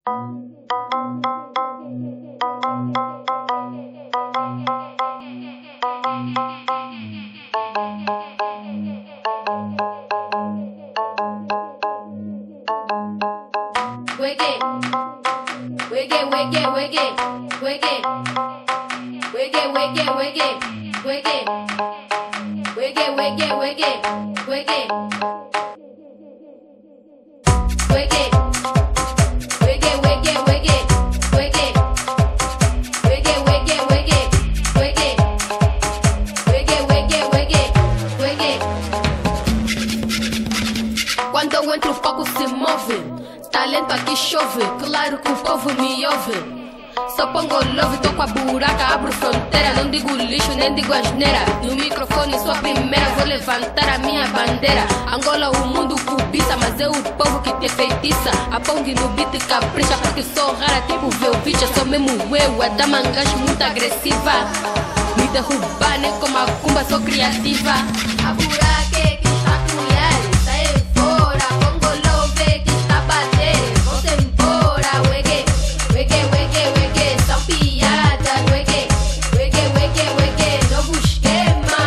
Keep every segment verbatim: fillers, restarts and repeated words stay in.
Quando eu entro o palco se move, talento aqui chove, claro que o povo me ouve. Só pongo love, tô com a buraca, abro fronteira. Não digo lixo, nem digo asneira. No microfone sou a primeira, vou levantar a minha bandeira. Angola o mundo cobiça, mas é o povo que te feitiça. A Pong no beat capricha, porque sou rara tipo Velvicha. Sou mesmo eu, a dama mangache muito agressiva. Me derrubar nem como a cumba, sou criativa. A buraca é que está a colher, sai fora. Pongo love que está a bater, vou-se embora. Uegue, uegue, uegue, uegue, são piadas. Uegue, uegue, uegue, uegue, novo esquema.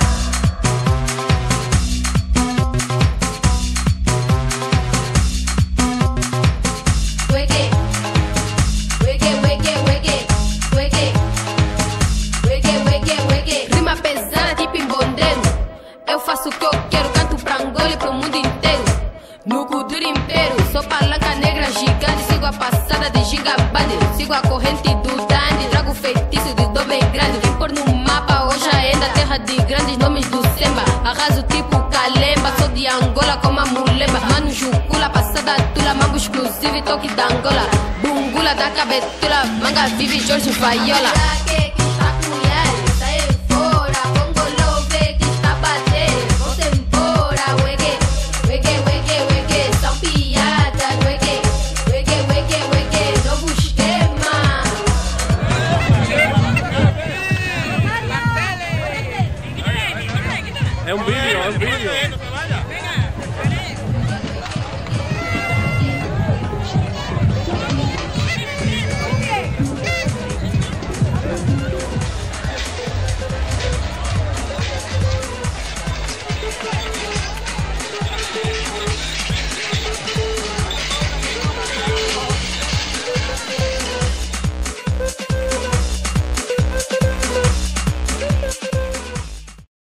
Uegue, uegue, uegue, uegue, uegue, uegue, uegue, uegue. Rima pesada tipo em bondeiro. Eu faço o que eu quero, canto pra Angola e pro mundo inteiro. No Kuduro Império, sou palanca negra gigante. Sigo a passada de gigabande, sigo a corrente do Dandy. Trago feitiço de dor bem grande. Vim pôr no mapa hoje ainda, terra de grandes nomes do Semba. Arraso tipo Kalemba, sou de Angola como a Mulemba. Mano Jucula, passada tula, mango exclusivo e toque da Angola. Bungula da cabetula, manga vive Jorge Vaiola. É um vídeo, é um vídeo.